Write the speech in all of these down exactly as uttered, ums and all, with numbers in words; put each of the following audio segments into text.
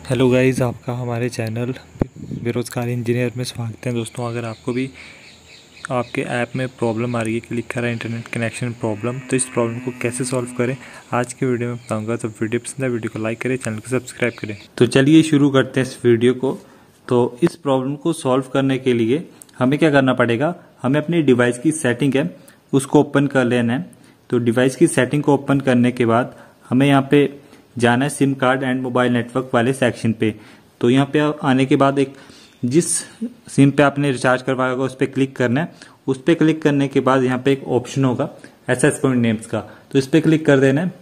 Hello guys, आपका हमारे channel बेरोज़गार इंजीनियर में स्वागत है। दोस्तों, अगर आपको भी आपके ऐप में प्रॉब्लम आ रही है कि लिखा रहा है इंटरनेट कनेक्शन प्रॉब्लम, तो इस प्रॉब्लम को कैसे सॉल्व करें आज के वीडियो में बताऊंगा। तो वीडियो पसंद है, वीडियो को लाइक करें, चैनल को सब्सक्राइब करें। तो चलिए शुरू करते हैं इस वीडियो को। तो इस प्रॉब्लम को सॉल्व करने के लिए हमें क्या करना पड़ेगा, हमें अपनी डिवाइस की सेटिंग है उसको ओपन कर लेना है। तो डिवाइस की सेटिंग को ओपन करने के बाद हमें यहाँ पे जाना है SIM card and mobile network वाले सेक्शन पे। तो यहाँ पे आने के बाद एक जिस सिम पे आपने रिचार्ज करवाया होगा उस पर क्लिक करना है। उस पर क्लिक करने के बाद यहाँ पे एक ऑप्शन होगा एसेस पॉइंट नेम्स का, तो इस पर क्लिक कर देना है।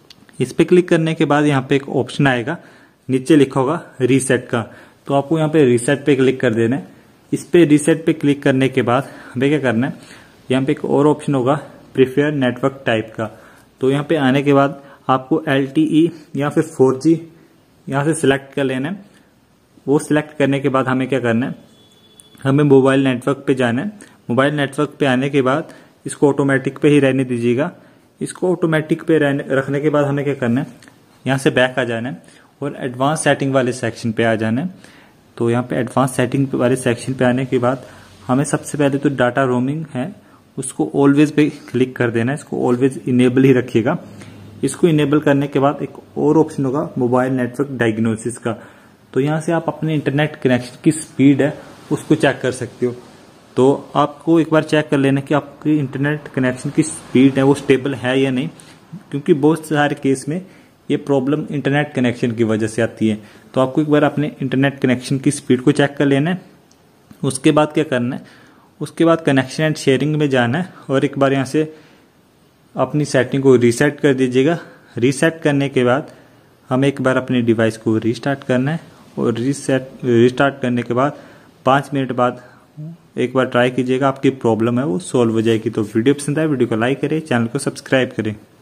इस पर क्लिक करने के बाद यहाँ पे एक ऑप्शन आएगा, नीचे लिखा होगा रीसेट का, तो आपको यहाँ पे रीसेट पे क्लिक कर देना है। इस पे रीसेट पे क्लिक करने के बाद हमें क्या करना है, यहाँ पे एक और ऑप्शन होगा प्रीफेयर नेटवर्क टाइप का। तो यहाँ पे आने के बाद आपको एल टी ई या फिर फोर जी यहाँ से सिलेक्ट कर लेना है। वो सिलेक्ट करने के बाद हमें क्या करना है, हमें मोबाइल नेटवर्क पे जाना है। मोबाइल नेटवर्क पे आने के बाद इसको ऑटोमेटिक पे ही रहने दीजिएगा। इसको ऑटोमेटिक पे रहने रखने के बाद हमें क्या करना है, यहाँ से बैक आ जाना है और एडवांस सेटिंग वाले सेक्शन पे आ जाना है। तो यहाँ पे एडवांस सेटिंग वाले सेक्शन पे आने के बाद हमें सबसे पहले तो डाटा रोमिंग है उसको ऑलवेज पे क्लिक कर देना है। इसको ऑलवेज इनेबल ही रखिएगा। इसको इनेबल करने के बाद एक और ऑप्शन होगा मोबाइल नेटवर्क डायग्नोसिस का। तो यहाँ से आप अपने इंटरनेट कनेक्शन की स्पीड है उसको चेक कर सकते हो। तो आपको एक बार चेक कर लेना कि आपकी इंटरनेट कनेक्शन की स्पीड है वो स्टेबल है या नहीं, क्योंकि बहुत सारे केस में ये प्रॉब्लम इंटरनेट कनेक्शन की वजह से आती है। तो आपको एक बार अपने इंटरनेट कनेक्शन की स्पीड को चेक कर लेना है। उसके बाद क्या करना है, उसके बाद कनेक्शन एंड शेयरिंग में जाना है और एक बार यहाँ से अपनी सेटिंग को रीसेट कर दीजिएगा। रीसेट करने के बाद हमें एक बार अपनी डिवाइस को रीस्टार्ट करना है और रीसेट रीस्टार्ट करने के बाद पाँच मिनट बाद एक बार ट्राई कीजिएगा, आपकी प्रॉब्लम है वो सॉल्व हो जाएगी। तो वीडियो पसंद आए वीडियो को लाइक करें, चैनल को सब्सक्राइब करें।